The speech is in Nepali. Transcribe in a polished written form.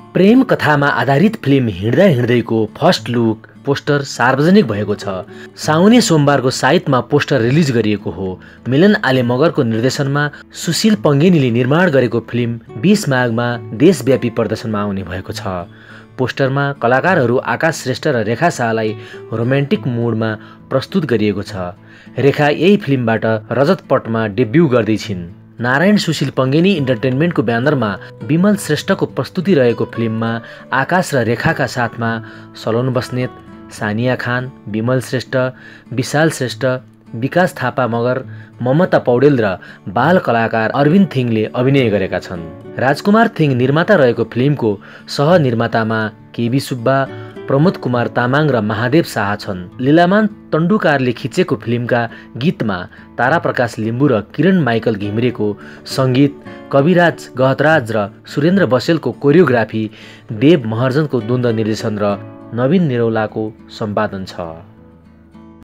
प्रेम कथामा आधारित फिल्म हिँड्दा हिँड्दैको फर्स्ट लुक पोस्टर सार्वजनिक भएको छ। साउने सोमबारको साइतमा पोस्टर रिलिज गरिएको हो। मिलन आले मगरको निर्देशनमा सुशील पङ्गेनीले निर्माण गरेको फिल्म 20 माघमा देशव्यापी प्रदर्शनमा आउने भएको छ। पोस्टरमा कलाकारहरू आकाश श्रेष्ठ र रेखा शाहलाई रोमान्टिक मुडमा प्रस्तुत गरिएको छ। रेखा यही फिल्मबाट रजत पटमा डेब्यू गर्दैछिन्। नारायण सुशील पङ्गेनी इन्टरटेनमेन्टको ब्यानरमा विमल श्रेष्ठको प्रस्तुति रहेको फिल्ममा आकाश र रेखाका साथमा सलोन बस्नेत, सानिया खान, विमल श्रेष्ठ, विशाल श्रेष्ठ, विकास थापा मगर, ममता पौडेल र बाल कलाकार अरविन्द थिङले अभिनय गरेका छन्। राजकुमार थिङ निर्माता रहेको फिल्मको सहनिर्मातामा केबी सुब्बा, प्रमोद कुमार तामाङ र महादेव शाह छन्। लीलामान तन्डुकारले खिचेको फिल्मका गीतमा तारा प्रकाश लिम्बू र किरण माइकल घिमिरेको सङ्गीत, कविराज गहतराज र सुरेन्द्र बसेलको कोरियोग्राफी, देव महर्जनको द्वन्द्व निर्देशन र नवीन निरौलाको सम्पादन छ।